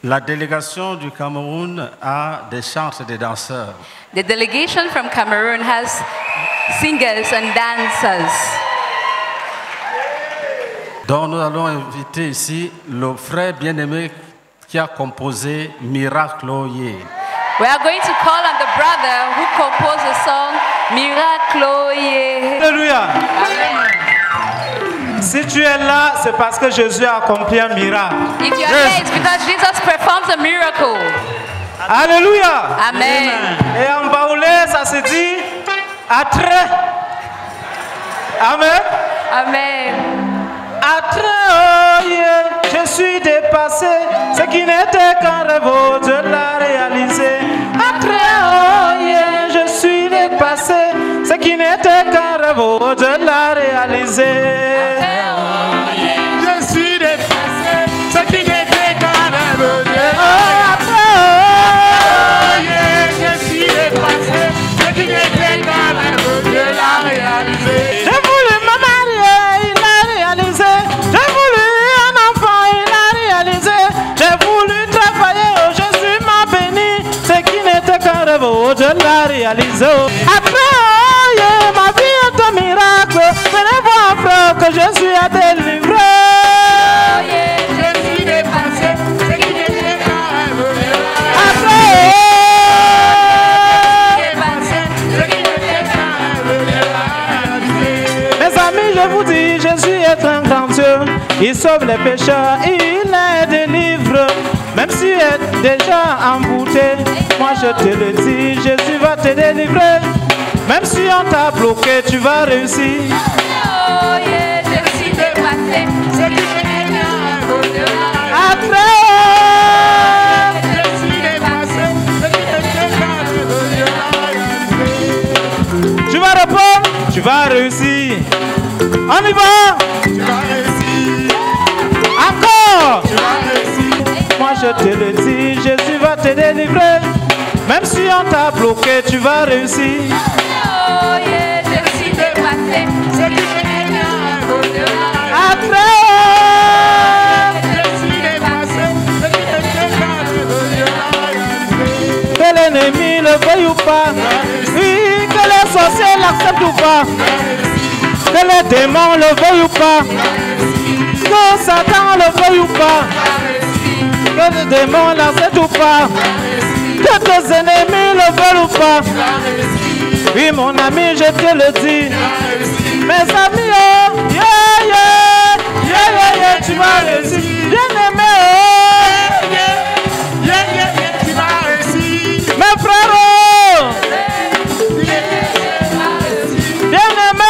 La délégation du Cameroun a des chanteurs et des danseurs. The delegation from Cameroon has singers and dancers. Donc nous allons inviter ici le frère bien-aimé qui a composé Miracloye. We are going to call on the brother who composed the song Miracloye. Alléluia. Amen. Si tu es là, c'est parce que Jésus a accompli un miracle. If you're here, it's because Jesus performs a miracle. Alléluia. Amen. Et en baoulé, ça se dit attrait. Amen. Amen. Attrait, oh yeah, je suis dépassé. Ce qui n'était qu'un rêve, je l'ai réalisé. Attrait, oh yeah, je suis dépassé. Ce qui n'était qu'un rêve, je l'ai réalisé. Je suis dépassé, ce qui n'était qu'un rêve. Je suis dépassé, ce qui n'était qu'un rêve, je l'ai réalisé. J'ai voulu me marier, il a réalisé. J'ai voulu un enfant, il a réalisé. J'ai voulu travailler, oh Jésus m'a béni. Ce qui n'était qu'un rêve, oh je l'ai réalisé. Après, oh yeah, ma vie est un miracle. Venez voir frère que Jésus a délivré. Je suis dépassé, ce qui n'était qu'un rêve. Après, mes amis, je vous dis, Jésus est un grand Dieu. Il sauve les pécheurs, il les délivre. Même si tu es déjà embouté, moi je te le dis, Jésus va te délivrer. Même si on t'a bloqué, tu vas réussir. Oh yeah, je suis dépassé. Ce qui n'était qu'un rêve. Après, Je suis dépassé, ce qui n'était qu'un rêve. tu vas répondre, tu vas réussir. On y va. Tu vas réussir, Encore. tu vas réussir. Moi je te le dis, Jésus va te délivrer. Même si on t'a bloqué, tu vas réussir. Oh yeah, je suis dépassé. Ce qui n'était qu'un rêve. Après, Je suis dépassé, ce qui n'était qu'un rêve. que l'ennemi le veuille ou pas, oui, que les sorciers l'acceptent ou pas, que les démons le veuillent ou pas, que Satan le veuille ou pas, que les démons l'acceptent ou pas, que tes ennemis le veulent ou pas. Oui, mon ami, je te le dis. Mes amis, oh, yeah, yeah, yeah, yeah, yeah, tu vas réussir. Bien-aimé, oh, Tu vas réussir, mes frères, oh, bien-aimé,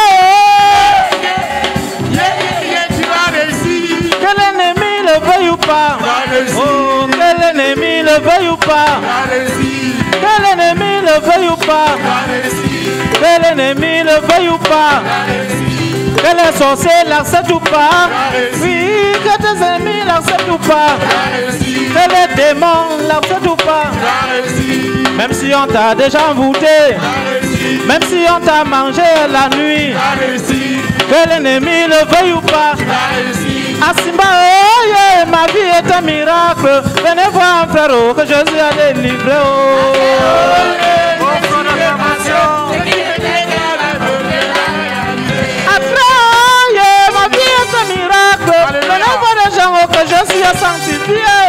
tu vas réussir, oh, que l'ennemi le veuille ou pas. Oh, que l'ennemi le veuille ou pas. Que l'ennemi le veuille ou pas. Que l'ennemi le veuille ou pas. Que les sorciers l'acceptent ou pas. Oui, que tes ennemis l'acceptent ou pas. Que les démons l'acceptent ou pas. Même si on t'a déjà envoûté. Même si on t'a mangé la nuit. Que l'ennemi le veuille ou pas. Asimba, oh yeah, ma vie est un miracle. Venez voir frère oh, que Jésus a délivré. Oh, après, oh yeah, ma vie est un miracle. Venez voir les gens oh, que Jésus a sanctifié.